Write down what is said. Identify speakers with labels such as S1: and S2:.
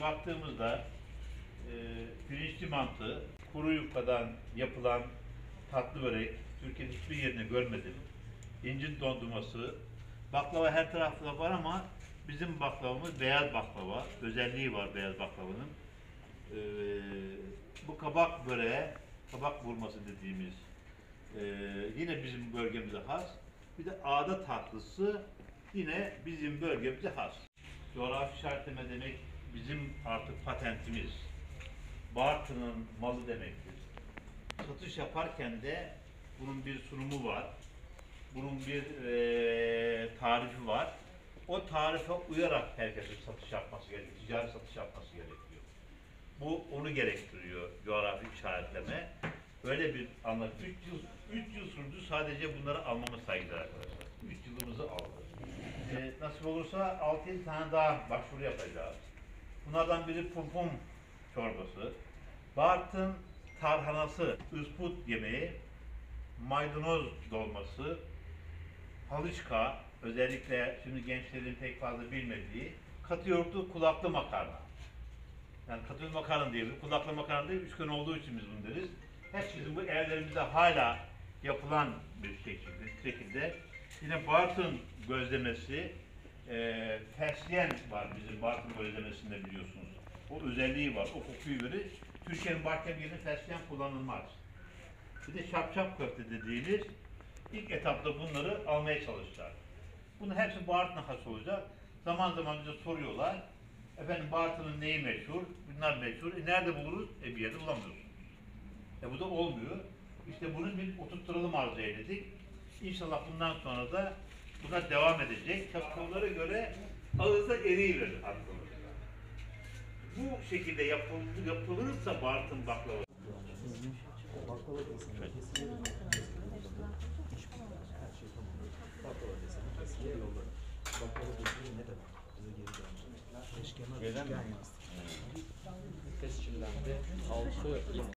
S1: baktığımızda pirinçli mantı, kuru yufkadan yapılan tatlı börek, Türkiye'nin hiçbir yerinde görmedim. İncir dondurması, baklava her tarafta var ama bizim baklavamız beyaz baklava. Özelliği var beyaz baklavanın. Ee, Bu kabak böreğe, kabak vurması dediğimiz yine bizim bölgemize has. Bir de ağda tatlısı yine bizim bölgemize has. Coğrafi işaretleme demek bizim artık patentimiz. Bartın'ın malı demektir. Satış yaparken de bunun bir sunumu var. Bunun bir tarifi var. O tarife uyarak herkesin satış yapması gerekiyor. Ticari satış yapması gerekiyor. Bu onu gerektiriyor coğrafi işaretleme. Böyle bir anlat. 3 yıl sürdü sadece bunları almamız saygılar arkadaşlar. 3 yılımızı aldı. Nasip olursa 6-7 tane daha başvuru yapacağız. Bunlardan biri pum çorbası, Bartın tarhanası, ısput yemeği, maydanoz dolması, halışka, özellikle şimdi gençlerin pek fazla bilmediği, katı yoğurtlu kulaklı makarna. Yani katı makarna diyebiliriz, kulaklı makarna değil, üçgen olduğu için biz bunu deriz. Hep bizim bu evlerimizde hala yapılan bir şekilde. Yine Bartın gözlemesi, fesleğen var bizim Bartın gözlemesinde biliyorsunuz. O özelliği var, o kokuyu verir. Türkiye'nin başka bir yerinde fesleğen kullanılmaz. Bir de şapşap köfte dediğimiz ilk etapta bunları almaya çalışacak. Bunun hepsi Bartın'a has olacak. Zaman zaman bize soruyorlar. Efendim Bartın'ın neyi meşhur? Bunlar meşhur. Nerede buluruz? Bir yerde bulamıyorsunuz. Bu da olmuyor. İşte bunun bir oturtturalım arzu eyledik. İnşallah bundan sonra da buna devam edecek. Şapkalara göre ağızda eriyiverir aklımız. Bu şekilde yapılırsa Bartın baklava.
S2: Baklava deseni kesilir. Her şey tamam. Baklava deseni kesilir yolları. Baklava deseni ne demek? Bize geri dönüyor. Eşkenar üçgen yastık.
S3: Tescillendi. 6